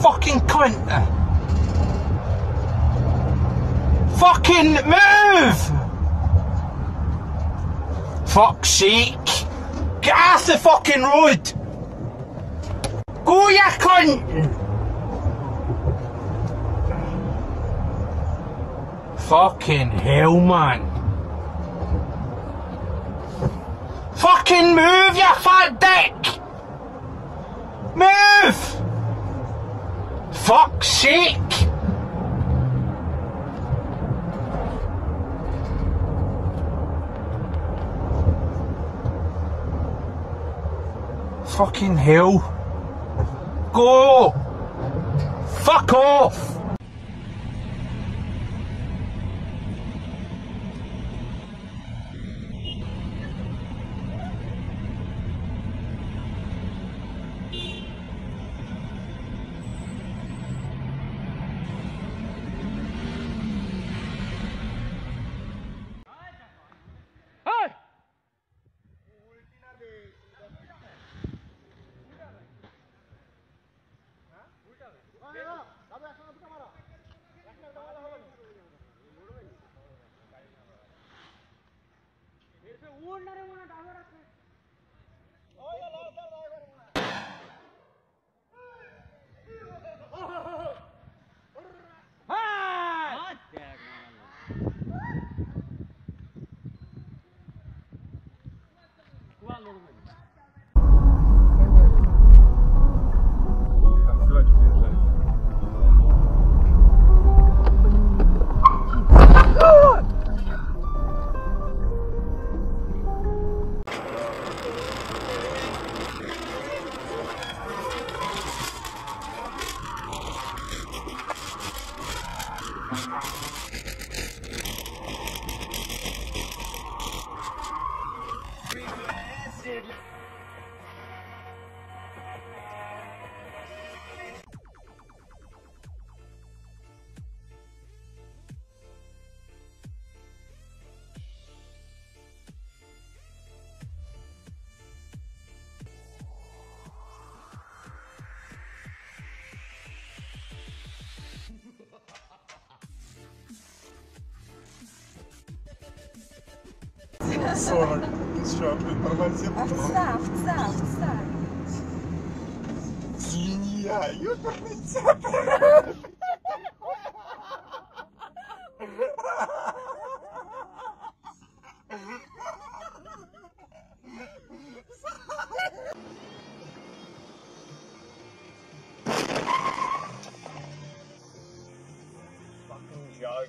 fucking cunt. Fucking move! Fuck's sake. Get off the fucking road. Go, you cunt. Fucking hell, man. Fucking move, you fat dick! Move! Fuck's sake! Fucking hell. Go! Fuck off! Встав. Свинья, ёперный цепь. Fucking joke.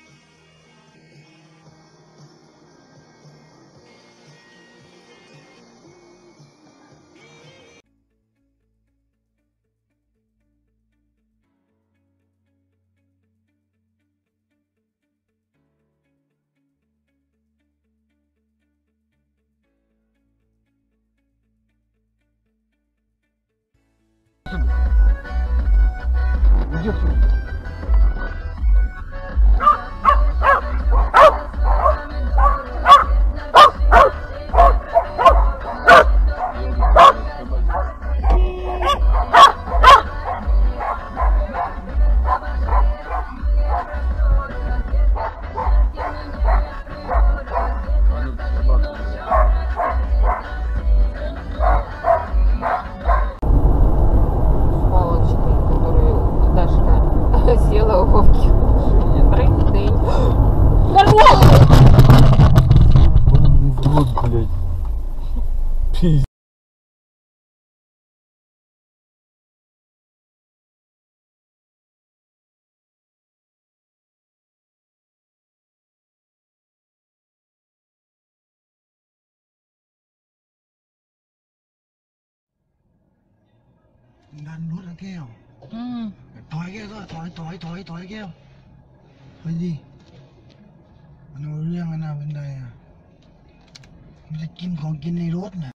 Đang nuốt ra keo. Thói keo rồi, thói keo. Cái gì? Nó riêng cái nào bên đây à? Nó sẽ kim còn kim này rốt nè.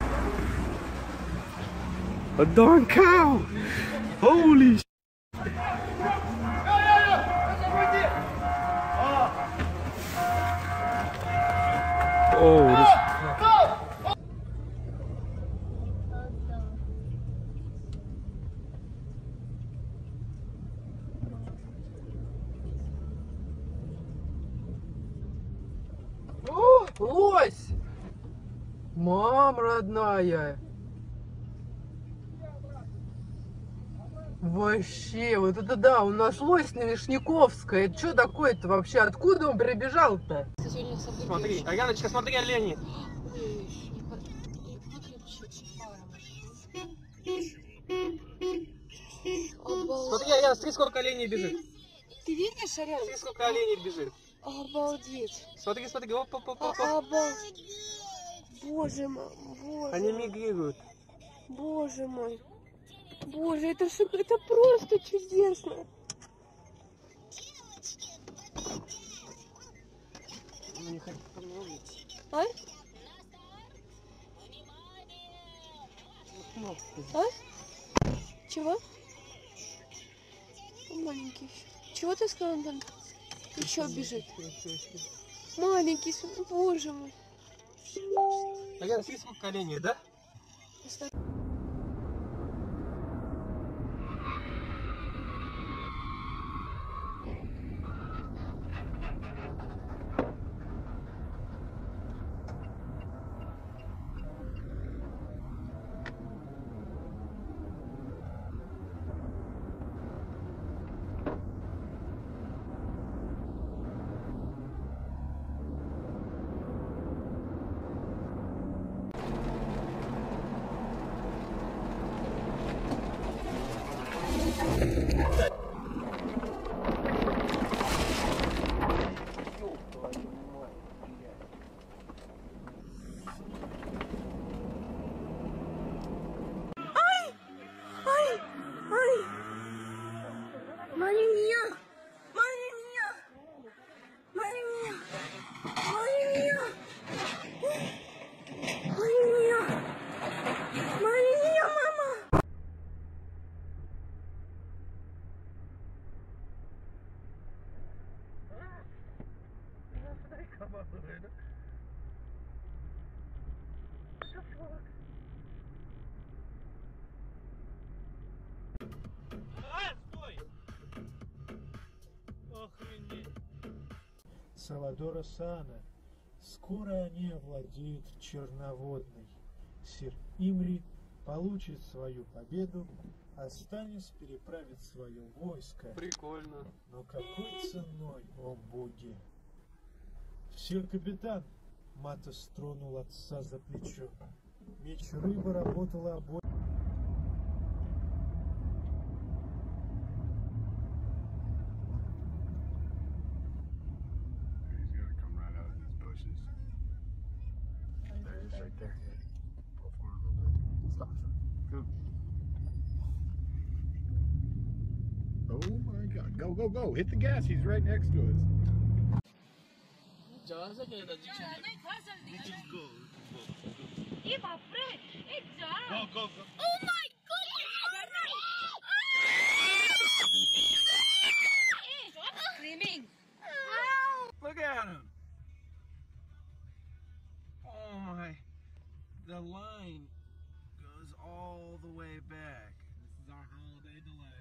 A darn cow! Holy shit! Oh, this... Лось! Мам родная! Вообще, вот это да, у нас лось на Вишняковской. Это что такое-то вообще? Откуда он прибежал-то? Смотри, Аяночка, смотри, олени. Смотри, Аян, смотри, сколько оленей бежит. Ты видишь, Ариан? Смотри, сколько оленей бежит. Обалдеть. Смотри, смотри, оп, оп, оп, оп. Обалдеть. Боже мой, боже. Они мигрируют. Боже мой. Боже, это просто чудесно. А? А? Чего? Маленький. Чего ты сказал, Антон? Еще бежит. Маленький, боже мой. Аян, смотри, сколько оленей, да? Салвадора Саана. Скоро они овладеют Черноводной. Сир Имри получит свою победу, а Станис переправит свое войско. Прикольно. Но какой ценой, о боги! Сир-капитан! Матос тронул отца за плечо. Меч рыбы работала обоим. Oh my God. Go, go, go. Hit the gas. He's right next to us. Go, go, go. Oh my goodness! Stop screaming! Look at him. Oh my. The line goes all the way back. This is our holiday delay.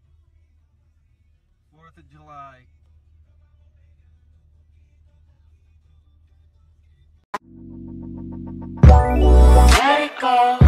4th of July. Let it go.